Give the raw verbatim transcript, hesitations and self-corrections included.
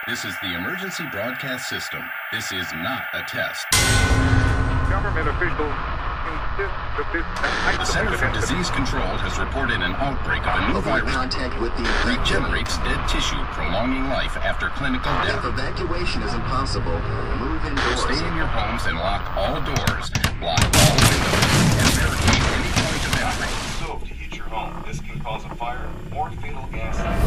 This is the emergency broadcast system. This is not a test. Government officials insist that this... The Center for Disease Control has reported an outbreak of a new Avoid virus contact with the that infected. regenerates dead tissue, prolonging life after clinical If death. evacuation is impossible, move indoors. Stay in your homes and lock all doors, block all windows, and barricade any point of entry. Stove to heat your home. This can cause a fire or fatal gas.